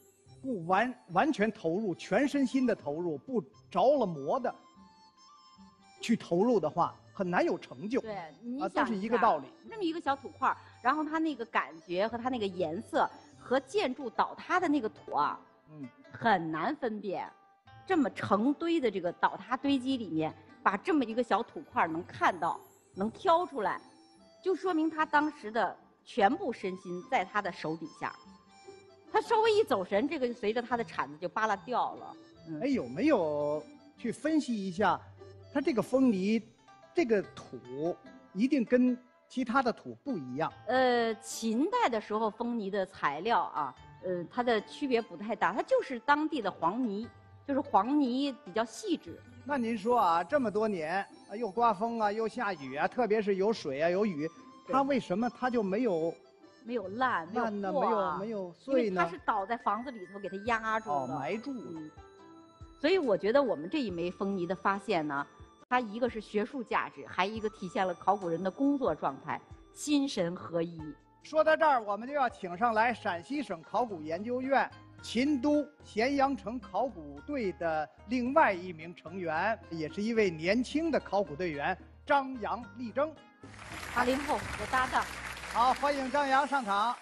不完完全投入、全身心的投入，不着了魔的去投入的话，很难有成就。 对，你啊， 想都是一个道理。 这么一个小土块，然后它那个感觉和它那个颜色和建筑倒塌的那个土啊， 嗯， 很难分辨。这么成堆的这个倒塌堆积里面，把这么一个小土块能看到、能挑出来，就说明他当时的全部身心在他的手底下。他稍微一走神，这个随着他的铲子就扒拉掉了。 嗯、哎，有没有去分析一下，它这个风泥，这个土一定跟其他的土不一样？ 呃，秦代的时候风泥的材料啊，呃，它的区别不太大，它就是当地的黄泥，就是黄泥比较细致。 那您说啊，这么多年啊，又刮风啊，又下雨啊，特别是有水啊，有雨，它为什么它就没有？ 没有烂，没有烂呢， 破没有没有碎呢？ 因为它是倒在房子里头，给它压住了， 哦，埋住了。 嗯，所以我觉得我们这一枚风泥的发现呢，它一个是学术价值，还一个体现了考古人的工作状态，心神合一。 说到这儿，我们就要请上来陕西省考古研究院秦都咸阳城考古队的另外一名成员，也是一位年轻的考古队员张杨力争， 八零后的搭档。 好，欢迎张杨上场。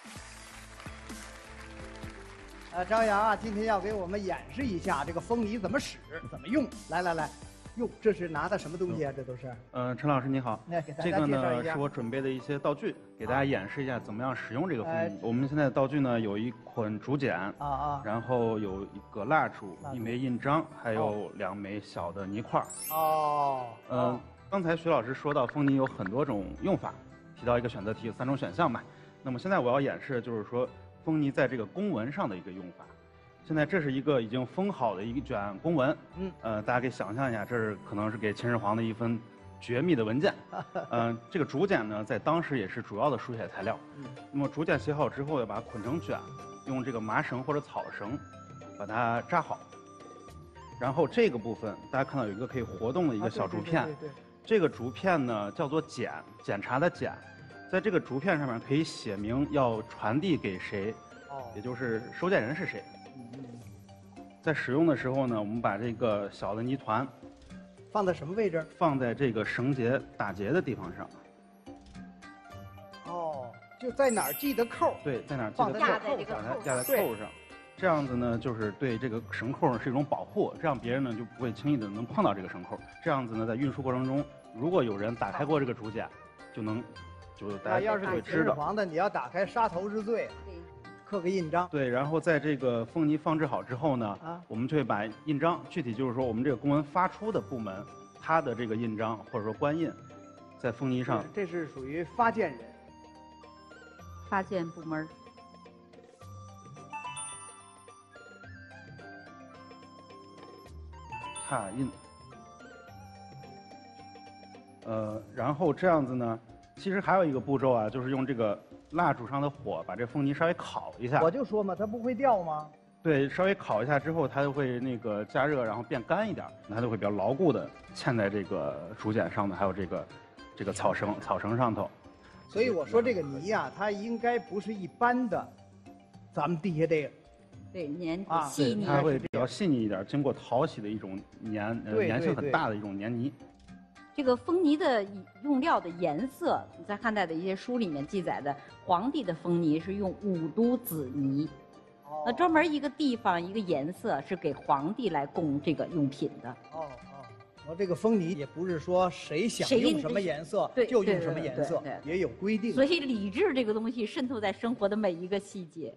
呃，张杨啊，今天要给我们演示一下这个风泥怎么使、怎么用。来来来，哟，这是拿的什么东西啊？这都是。 嗯，陈老师你好。 来给大这个家介绍一下。 呢是我准备的一些道具，给大家演示一下怎么样使用这个风泥。我们现在的道具呢有一捆竹简啊啊， 然后有一个蜡烛、一枚印章，还有两枚小的泥块。 哦。 嗯，刚才徐老师说到风泥有很多种用法。提到一个选择题，有三种选项嘛。那么现在我要演示的就是说风泥在这个公文上的一个用法。现在这是一个已经封好的一卷公文，嗯，呃，大家可以想象一下，这是可能是给秦始皇的一份绝密的文件。嗯、呃，这个竹简呢，在当时也是主要的书写材料。嗯，那么竹简写好之后，要把它捆成卷，用这个麻绳或者草绳把它扎好。然后这个部分，大家看到有一个可以活动的一个小竹片。 对对对。 这个竹片呢叫做检，检查的检，在这个竹片上面可以写明要传递给谁，哦，也就是收件人是谁。嗯，在使用的时候呢，我们把这个小的泥团放在什么位置？放在这个绳结打结的地方上。 哦，就在哪儿系的扣？ 对，在哪儿系的扣？ 压在这个扣压在扣上。这样子呢，就是对这个绳扣是一种保护，这样别人呢就不会轻易的能碰到这个绳扣。这样子呢，在运输过程中，如果有人打开过这个竹简，就能就大家就会知道。秦始皇的，你要打开杀头之罪，刻个印章。 对，然后在这个风泥放置好之后呢，啊，我们就会把印章，具体就是说我们这个公文发出的部门，它的这个印章或者说官印，在风泥上。 这是属于发件人。 发件部门。 拓印，呃，然后这样子呢，其实还有一个步骤啊，就是用这个蜡烛上的火把这风泥稍微烤一下。 我就说嘛，它不会掉吗？ 对，稍微烤一下之后，它就会那个加热，然后变干一点，它就会比较牢固的嵌在这个竹简上的，还有这个这个草绳草绳上头。 所以我说这个泥呀、啊，它应该不是一般的，咱们地下这个。 对，黏啊， 细腻， 它会比较细腻一点，经过淘洗的一种粘，呃，粘性很大的一种粘泥。 这个风泥的用料的颜色，在汉代的一些书里面记载的，皇帝的风泥是用五都紫泥，哦、那专门一个地方一个颜色是给皇帝来供这个用品的。 哦哦，我这个风泥也不是说谁想用什么颜色就用什么颜色，也有规定。 所以礼制这个东西渗透在生活的每一个细节。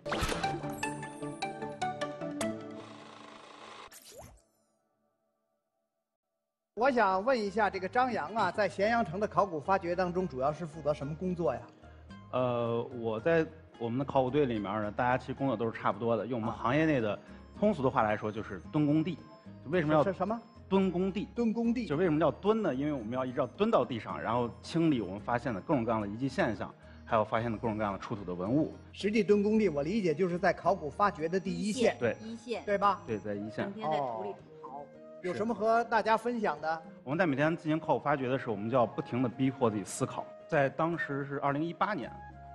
我想问一下，这个张杨啊，在咸阳城的考古发掘当中，主要是负责什么工作呀？ 呃，我在我们的考古队里面呢，大家其实工作都是差不多的。用我们行业内的通俗的话来说，就是蹲工地。为什么要是什么？ 蹲工地。 蹲工地。 就为什么叫蹲呢？因为我们要一直要蹲到地上，然后清理我们发现的各种各样的遗迹现象，还有发现的各种各样的出土的文物。 实际蹲工地，我理解就是在考古发掘的第一线。 对。 一线。 对吧？ 对，在一线。 整天在土里刨。 有什么和大家分享的？ 我们在每天进行考古发掘的时候，我们就要不停地逼迫自己思考。在当时是二零一八年，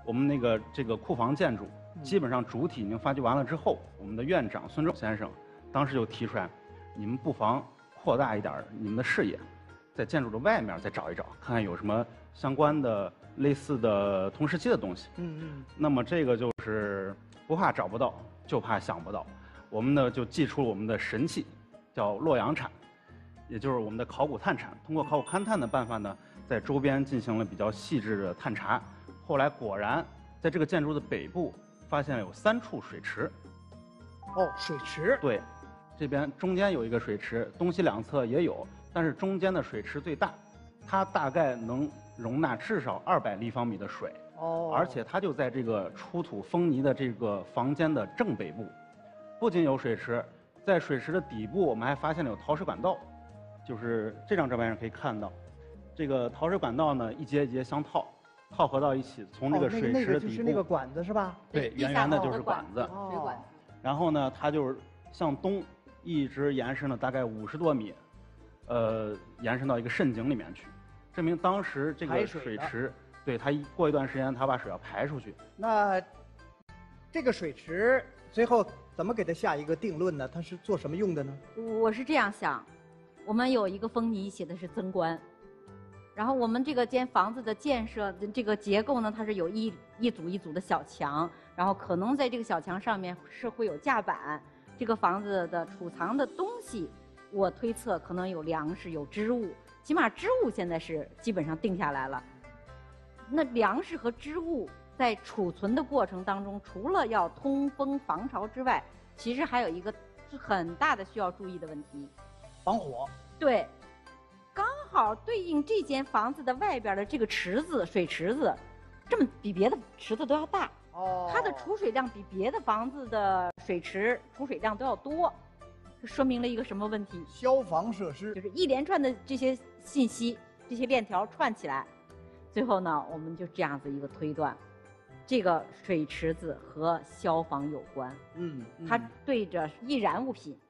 我们那个这个库房建筑基本上主体已经发掘完了之后，我们的院长孙仲先生当时就提出来，你们不妨扩大一点你们的视野，在建筑的外面再找一找，看看有什么相关的类似的同时期的东西。 嗯嗯。 那么这个就是不怕找不到，就怕想不到。我们呢就祭出了我们的神器，叫洛阳铲，也就是我们的考古探铲。通过考古勘探的办法呢，在周边进行了比较细致的探查。后来果然在这个建筑的北部发现了有三处水池。 哦，水池。 对，这边中间有一个水池，东西两侧也有，但是中间的水池最大，它大概能容纳至少二百立方米的水。 哦。 而且它就在这个出土风泥的这个房间的正北部。不仅有水池，在水池的底部，我们还发现了有陶水管道，就是这张照片上可以看到，这个陶水管道呢一节一节相套，套合到一起，从这个水池的底部， 哦、那个就是那个管子是吧？ 对，圆圆的就是管子。 水管。 然后呢，它就是向东一直延伸了大概五十多米，呃，延伸到一个渗井里面去，证明当时这个水池，对它过一段时间，它把水要排出去。 那这个水池最后怎么给它下一个定论呢？它是做什么用的呢？ 我是这样想，我们有一个风泥写的是增观，然后我们这个间房子的建设这个结构呢，它是有一一组一组的小墙，然后可能在这个小墙上面是会有架板，这个房子的储藏的东西，我推测可能有粮食有织物，起码织物现在是基本上定下来了。那粮食和织物在储存的过程当中，除了要通风防潮之外，其实还有一个很大的需要注意的问题， 防火。 对，刚好对应这间房子的外边的这个池子，水池子，这么比别的池子都要大。 哦。 它的储水量比别的房子的水池储水量都要多，这说明了一个什么问题？ 消防设施。 就是一连串的这些信息，这些链条串起来，最后呢，我们就这样子一个推断。这个水池子和消防有关， 嗯，嗯它对着易燃物品，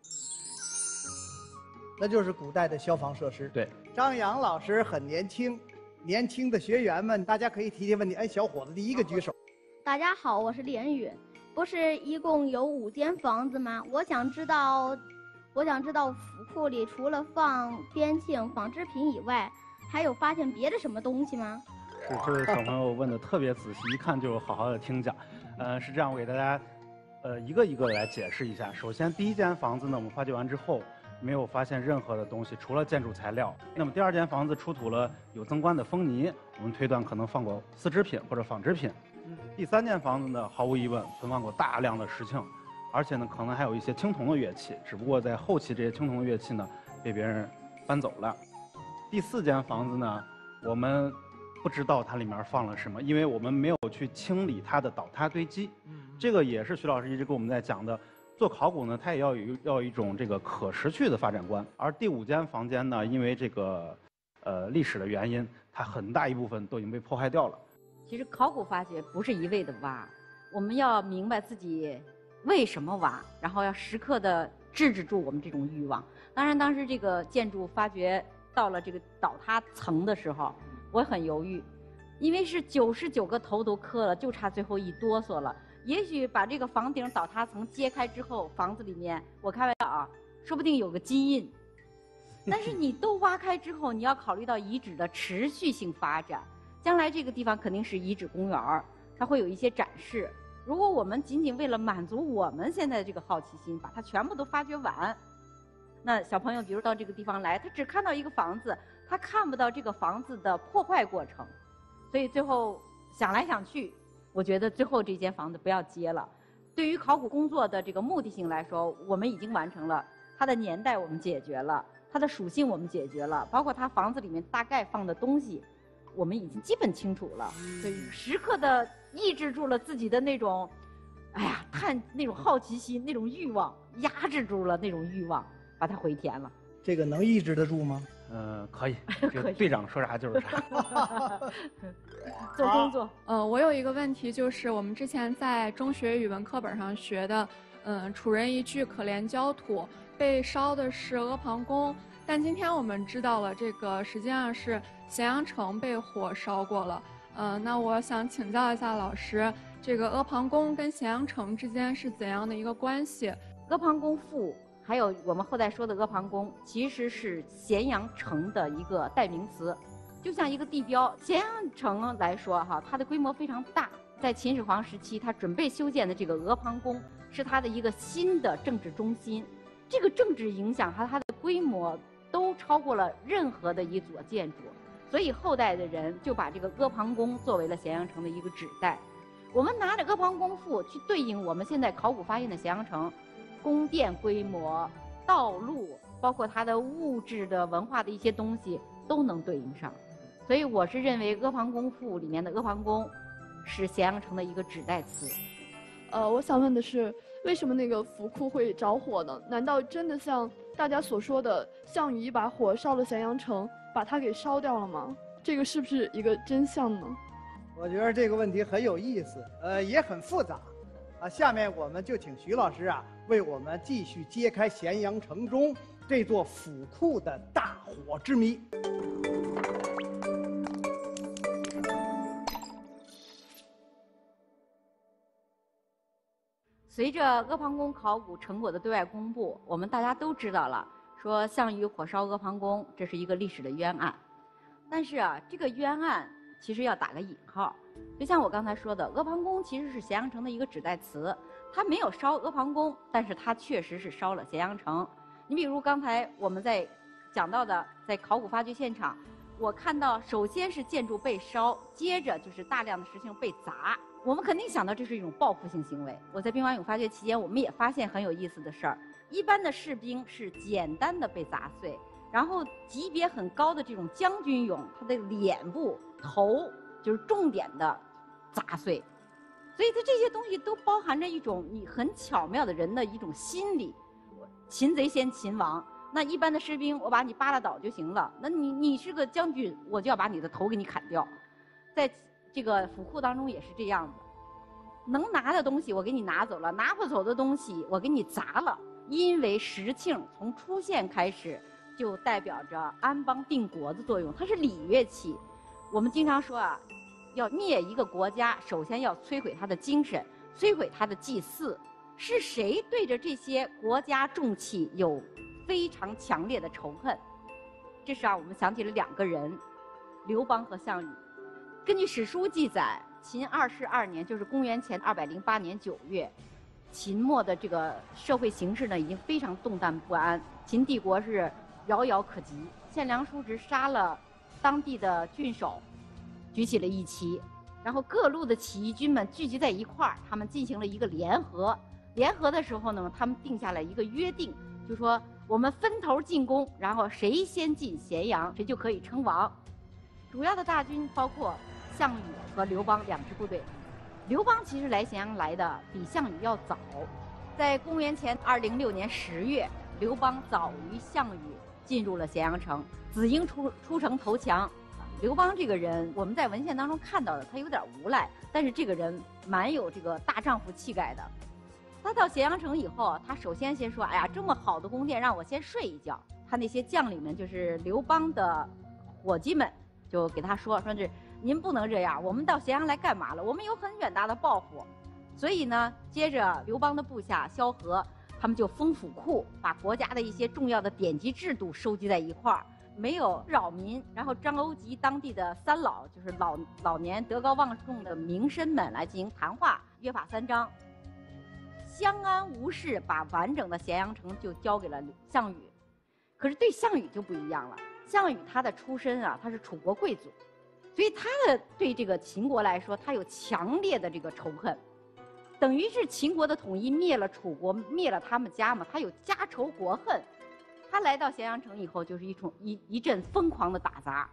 那就是古代的消防设施。 对， 张扬老师很年轻，年轻的学员们，大家可以提提问题。哎，小伙子第一个举手。 大家好，我是李恩宇。不是一共有五间房子吗？我想知道，我想知道府库里除了放边沁、纺织品以外，还有发现别的什么东西吗？ 是这位小朋友问的特别仔细，一看就好好的听讲。呃，是这样，我给大家，呃，一个一个来解释一下。首先，第一间房子呢，我们发掘完之后，没有发现任何的东西，除了建筑材料。那么第二间房子出土了有增观的风泥，我们推断可能放过丝织品或者纺织品。第三间房子呢，毫无疑问存放过大量的石磬，而且呢，可能还有一些青铜的乐器，只不过在后期这些青铜的乐器呢，被别人搬走了。第四间房子呢，我们不知道它里面放了什么，因为我们没有去清理它的倒塌堆积。这个也是徐老师一直跟我们在讲的，做考古呢，它也要有要有一种这个可持续的发展观。而第五间房间呢，因为这个呃历史的原因，它很大一部分都已经被破坏掉了。 其实考古发掘不是一味的挖，我们要明白自己为什么挖，然后要时刻的制止住我们这种欲望。当然，当时这个建筑发掘到了这个倒塌层的时候，我很犹豫，因为是九十九个头都磕了，就差最后一哆嗦了。也许把这个房顶倒塌层揭开之后，房子里面，我开玩笑啊，说不定有个金印。但是你都挖开之后，你要考虑到遗址的持续性发展。将来这个地方肯定是遗址公园，它会有一些展示。如果我们仅仅为了满足我们现在的这个好奇心，把它全部都发掘完，那小朋友比如到这个地方来，他只看到一个房子，他看不到这个房子的破坏过程，所以最后想来想去，我觉得最后这间房子不要接了。对于考古工作的这个目的性来说，我们已经完成了，它的年代我们解决了，它的属性我们解决了，包括它房子里面大概放的东西。我们已经基本清楚了，所以时刻的抑制住了自己的那种，哎呀，探那种好奇心、那种欲望，压制住了那种欲望，把它回填了。 这个能抑制得住吗？ 呃，可以，这个队长说啥就是啥。 做工作。 呃，我有一个问题，就是我们之前在中学语文课本上学的，嗯，楚人一句可怜焦土，被烧的是阿房宫。但今天我们知道了，这个实际上是咸阳城被火烧过了。 呃，那我想请教一下老师，这个阿房宫跟咸阳城之间是怎样的一个关系？ 阿房宫赋，还有我们后代说的阿房宫，其实是咸阳城的一个代名词，就像一个地标。咸阳城来说，哈，它的规模非常大，在秦始皇时期，他准备修建的这个阿房宫是它的一个新的政治中心，这个政治影响和它的规模都超过了任何的一所建筑。所以后代的人就把这个阿房宫作为了咸阳城的一个指代。我们拿着阿房宫赋去对应我们现在考古发现的咸阳城，宫殿规模、道路，包括它的物质的文化的一些东西都能对应上。所以我是认为阿房宫赋里面的阿房宫是咸阳城的一个指代词。 呃，我想问的是，为什么那个府库会着火呢？难道真的像大家所说的，项羽一把火烧了咸阳城，把它给烧掉了吗？这个是不是一个真相呢？ 我觉得这个问题很有意思，呃，也很复杂，啊，下面我们就请徐老师啊，为我们继续揭开咸阳城中这座府库的大火之谜。 随着阿房宫考古成果的对外公布，我们大家都知道了，说项羽火烧阿房宫，这是一个历史的冤案。但是啊，这个冤案其实要打个引号。就像我刚才说的，阿房宫其实是咸阳城的一个指代词，它没有烧阿房宫，但是它确实是烧了咸阳城。你比如刚才我们在讲到的，在考古发掘现场，我看到首先是建筑被烧，接着就是大量的石磬被砸。我们肯定想到这是一种报复性行为。我在兵马俑发掘期间，我们也发现很有意思的事儿。一般的士兵是简单的被砸碎，然后级别很高的这种将军俑，他的脸部、头就是重点的砸碎。所以它这些东西都包含着一种你很巧妙的人的一种心理。擒贼先擒王。那一般的士兵，我把你扒拉倒就行了。那你你是个将军，我就要把你的头给你砍掉。在这个府库当中也是这样子，能拿的东西我给你拿走了，拿不走的东西我给你砸了。因为石磬从出现开始就代表着安邦定国的作用，它是礼乐器。我们经常说啊，要灭一个国家，首先要摧毁它的精神，摧毁它的祭祀。是谁对着这些国家重器有非常强烈的仇恨？这是让我们想起了两个人，刘邦和项羽。根据史书记载，秦二世二年，就是公元前二百零八年九月，秦末的这个社会形势呢，已经非常动荡不安，秦帝国是遥遥可及。献良叔侄杀了当地的郡守，举起了一旗，然后各路的起义军们聚集在一块儿，他们进行了一个联合。联合的时候呢，他们定下来一个约定，就说我们分头进攻，然后谁先进咸阳，谁就可以称王。主要的大军包括项羽和刘邦两支部队。刘邦其实来咸阳来的比项羽要早，在公元前二零六年十月，刘邦早于项羽进入了咸阳城，子婴出出城投降。刘邦这个人，我们在文献当中看到的，他有点无赖，但是这个人蛮有这个大丈夫气概的。他到咸阳城以后，他首先先说：“哎呀，这么好的宫殿，让我先睡一觉。”他那些将领们，就是刘邦的伙计们，就给他说：“说是您不能这样，我们到咸阳来干嘛了？我们有很远大的抱负。”所以呢，接着刘邦的部下萧何，他们就封府库，把国家的一些重要的典籍制度收集在一块儿，没有扰民。然后张欧集当地的三老，就是老老年德高望重的名绅们来进行谈话，约法三章。相安无事，把完整的咸阳城就交给了项羽。可是对项羽就不一样了，项羽他的出身啊，他是楚国贵族，所以他的对这个秦国来说，他有强烈的这个仇恨，等于是秦国的统一灭了楚国，灭了他们家嘛，他有家仇国恨。他来到咸阳城以后，就是一种一一阵疯狂的打砸。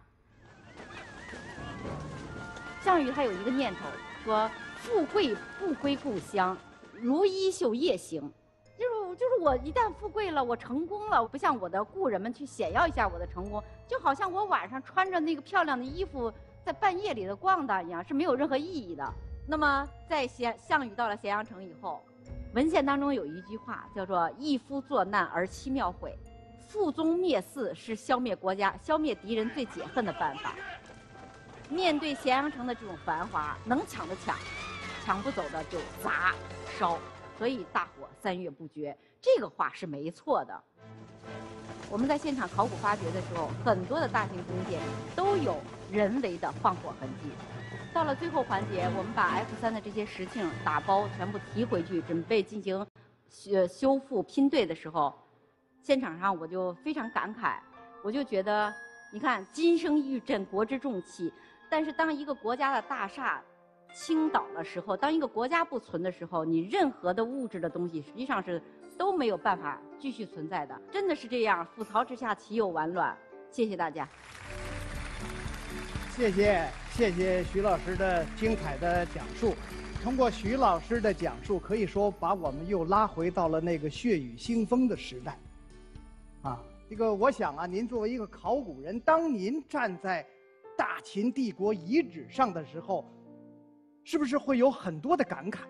项羽他有一个念头，说富贵不归故乡，如衣袖夜行，就是就是我一旦富贵了，我成功了，不像我的故人们去显耀一下我的成功，就好像我晚上穿着那个漂亮的衣服在半夜里的逛荡一样，是没有任何意义的。那么在咸项羽到了咸阳城以后，文献当中有一句话叫做“一夫作难而妻庙毁”，覆宗灭嗣是消灭国家、消灭敌人最解恨的办法。 面对咸阳城的这种繁华，能抢的抢，抢不走的就砸烧，所以大火三月不绝，这个话是没错的。我们在现场考古发掘的时候，很多的大型宫殿都有人为的放火痕迹。到了最后环节，我们把 F 三的这些石磬打包全部提回去，准备进行修修复拼对的时候，现场上我就非常感慨，我就觉得，你看金生玉振，国之重器，但是当一个国家的大厦倾倒的时候，当一个国家不存的时候，你任何的物质的东西实际上是都没有办法继续存在的，真的是这样，覆巢之下岂有完卵？谢谢大家。 谢谢谢谢徐老师的精彩的讲述。通过徐老师的讲述，可以说把我们又拉回到了那个血雨腥风的时代。啊，这个我想啊，您作为一个考古人，当您站在大秦帝国遗址上的时候，是不是会有很多的感慨？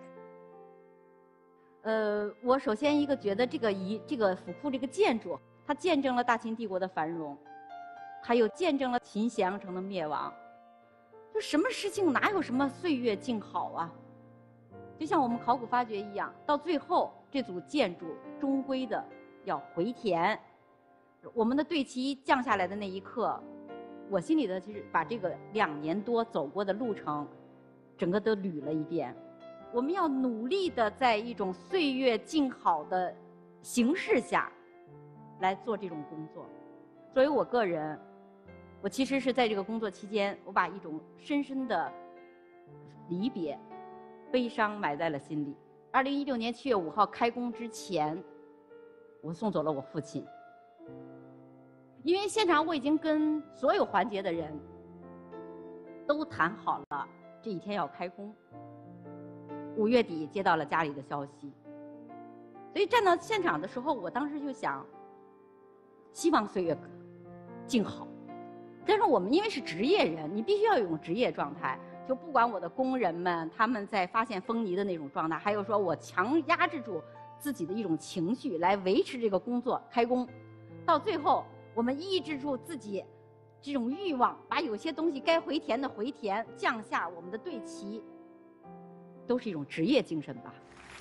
呃，我首先一个觉得这个遗这个府库这个建筑，它见证了大秦帝国的繁荣，还有见证了秦咸阳城的灭亡。就什么事情哪有什么岁月静好啊？就像我们考古发掘一样，到最后这组建筑终归的要回填。我们的队旗降下来的那一刻，我心里的其实把这个两年多走过的路程，整个都捋了一遍。我们要努力的在一种岁月静好的形势下，来做这种工作。作为我个人，我其实是在这个工作期间，我把一种深深的离别、悲伤埋在了心里。二零一六年七月五号开工之前，我送走了我父亲，因为现场我已经跟所有环节的人都谈好了这一天要开工。五月底接到了家里的消息，所以站到现场的时候，我当时就想，希望岁月静好。但是我们因为是职业人，你必须要有一种职业状态。就不管我的工人们他们在发现风泥的那种状态，还有说我强压制住自己的一种情绪来维持这个工作开工，到最后我们抑制住自己这种欲望，把有些东西该回填的回填，降下我们的队旗，都是一种职业精神吧。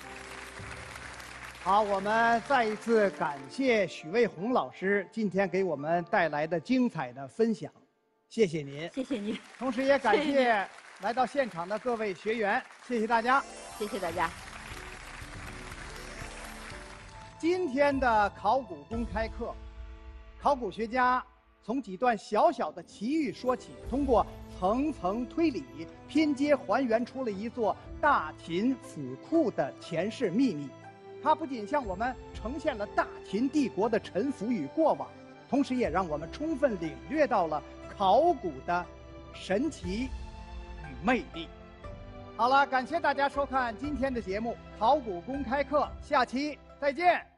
好，我们再一次感谢许卫红老师今天给我们带来的精彩的分享，谢谢您， 谢谢您。 同时也感谢谢谢来到现场的各位学员，谢谢大家， 谢谢大家。 今天的考古公开课，考古学家从几段小小的奇遇说起，通过层层推理，拼接还原出了一座大秦府库的前世秘密。它不仅向我们呈现了大秦帝国的沉浮与过往，同时也让我们充分领略到了考古的神奇与魅力。好了，感谢大家收看今天的节目《考古公开课》，下期再见。